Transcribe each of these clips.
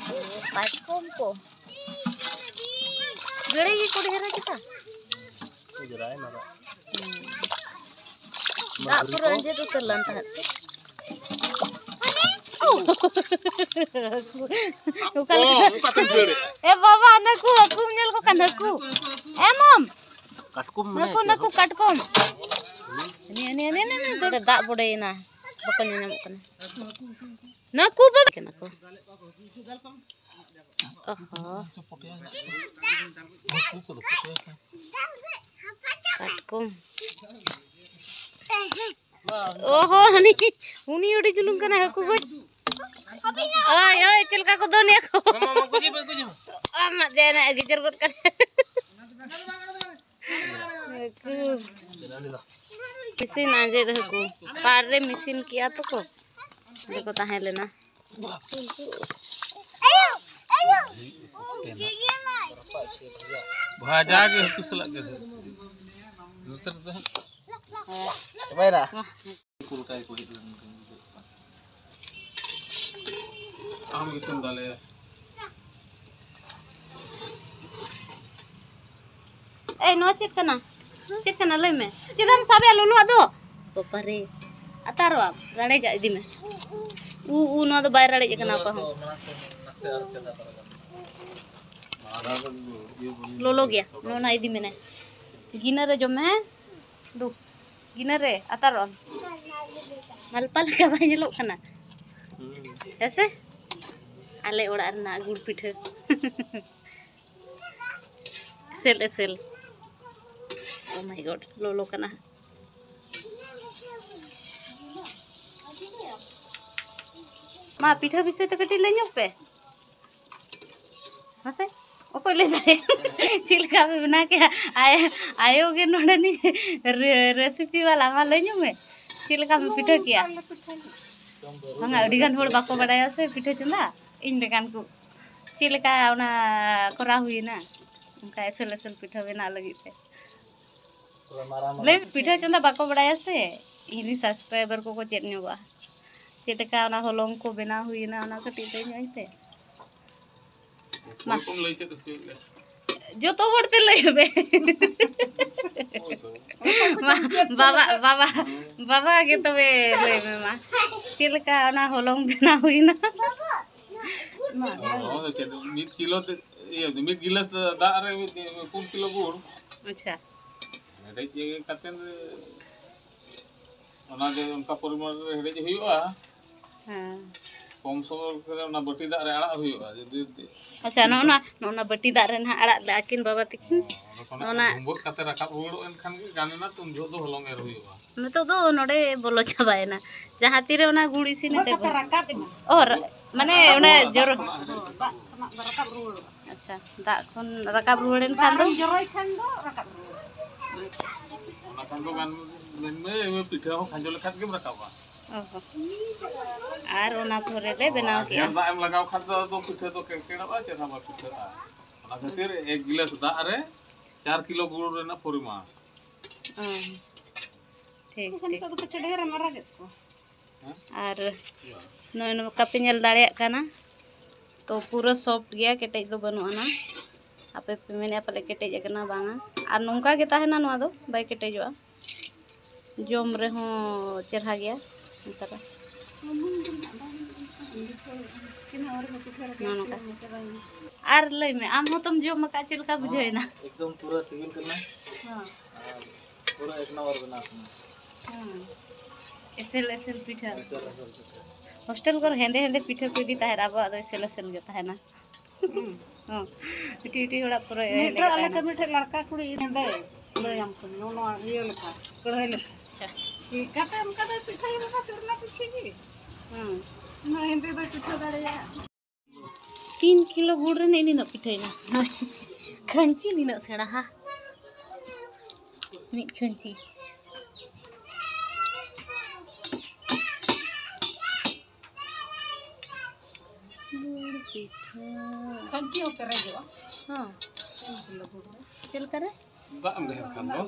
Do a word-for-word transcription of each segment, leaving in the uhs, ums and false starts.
Kaitkom ko. Gede ko dihara kita. Gerai nara. Dak pura aja tuh telan tahat. Bukan. Eh baba anakku, aku menyal ko kan aku. Eh mom. Katkum mana? Aku naku katkom. Ini ini ini ini tuh dak bodai na. Bakal nyamuk kan. Naku baba kan aku. Oh. Katkom. Oh, ini uni udah julung kan aku gue. Oh, yo cilka ko doni aku. Mama kuji kuji. Amat jana gijar got kan. Aku. Mesin aja tuh aku. Pare mesin kiya tuh ko. देखो ताहे लेना ayo ayo भाजा के कुसला के उतर दे बैरा कुल काय को आम किसम डाले eh no cek kana cek kana le me cedam sabe lulu ado popare ataro am rade ja idi me u u no do bayar rade kana ko lolo gya no na idi mene ginare jo me du ginare ataro am malpal ka banyelo kana ese ale oda rena gud pitha sel sel oh my god lolo kana ma pitha bisay to kati lenyok pe mase oko le jay chilka me bana ke aye ayoge nodani recipe wala ma lenyok me chilka me pitha kiya banga adigan hor bako badaya se pitha chunda इन बेगान को चिलका उना करा हुई ना उनका ऐसे लसल पिठा बना लगी थे ले पिठा चंदा बाको बड़ाया से इनी सब्सक्राइबर को को चेतन्यो बा चेतका उना होलोंग को बना हुई ना उना कटी दे न्योय थे मा तुम ले चेत जो तो बढ़ते ले बे बाबा बाबा बाबा के तो वे ले में मा चिलका उना होलोंग बना हुई ना oh jadi mid kilo iya mid gilas dak re pun kilo gur अच्छा hede je katen ona je unka poriman hede je huyuga हां kom somor kare ona bati dak re arak huyuga jadi अच्छा no na no na bati dak re na arak lakin baba tikin ona bumbuk kate rakap rudo enkhan ge ganena tun jo do holong er huyuga नतो दो नोडे बोलो चबायना जहां तीरे ओना गुड़ी सिनी ते और माने ओना जोर रकाब रुड़ अच्छा दा खन रकाब रुड़ेन खान दो जरोय खान दो रकाब रुड़ ona kan do gan me pitha ho khanjo lekhat ge rakaba ओहो आर ओना थोरे ले बनाओ के दा em lagaw khat do pitha do kekeda ba chena ba pitha ona khatir एक गिलास दा re चार किलो गुड़ rena poriman ठीक ठीक तो कुछ ढेर मारा के को और नय न कापे नेल दाड़िया काना तो पूरा सॉफ्ट गया केटेज दो बनुआ ना आपे पे मेने पले केटेज कना बांगा और नोंका के ताहेना नोआ दो बाय केटेजवा जोम रे हो चरहा गया तरह आर लई में आम हो तुम जो मका चिलका बुझेना एकदम पूरा सिविल करना हां पूरा एक नंबर बना हां एसेल एसेल पिठा हॉस्टल कर हेंदे हेंदे पिठा को दी ताहे आबो अदो एसेल एसेल गे ताहे ना हां पिटी पिटी होड़ा पूरा हेले आले के मिठे लड़का कुड़ी हेंदे ले हम को नो नो ये लेखा कढ़े ले अच्छा ठीक है हम का पिठा ये का सिरना पिछे की हां ना हेंदे दो पिठा दाड़िया तीन किलो गुड़ रे नी न पिठाइना खंची नी न सेड़ा हा मी खंची गुड़ पिठा खंची हो करे जो हां चल करे ba am leher kan do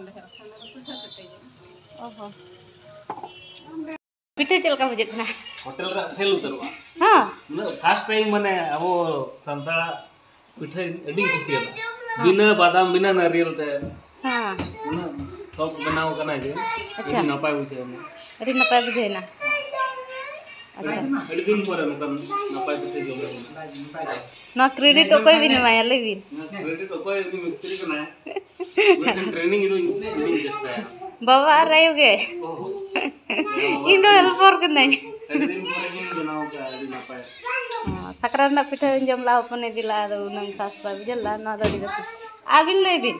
ओहो पिठा चल का बुझे ना hotel ra thelu tarwa हां फर्स्ट टाइम माने अब संताल पिठा अडी खुशिया बिना बादाम बिना नारियल ते हाँ उना सब बनाओ करना जे अच्छा नपाय बुझे अरे नपाय बुझे ना अच्छा अडी दिन पर नकन नपाय पिठा जो ना क्रेडिट तो कोई भी नहीं माया ले भी क्रेडिट तो कोई भी मिस्त्री को ना है ट्रेनिंग इदो इन जस्ट है बाबा आ रहे होगे इन दो हेल्पर कर नहीं अडी दिन पर इन बनाओ का अडी नपाय sakral nak pita jam lah apa nih dila ada unang kasar jalan na ada di desa abil le bin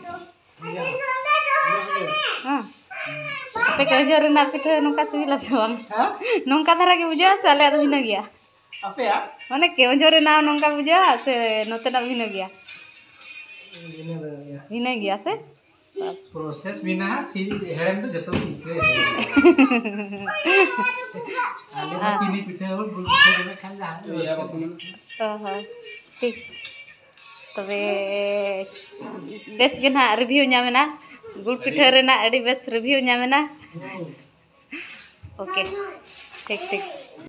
ah tapi kerja nak pita nungka civil aswang nungka thara ke buja sale ada bina gya apa ya mana ke jore na nungka buja se note na bina gya bina gya se proses bina si herem tuh jatuh gitu ada chini pita और गुड़ पिठा जो मैं खा जा या बाकुन हाँ ठीक तबे बेस के ना रिव्यू ᱧᱟᱢᱮᱱᱟ गुड़ पिठा ᱨᱮᱱᱟᱜ ᱟᱹᱰᱤ बेस रिव्यू ᱧᱟᱢᱮᱱᱟ ओके ठीक ठीक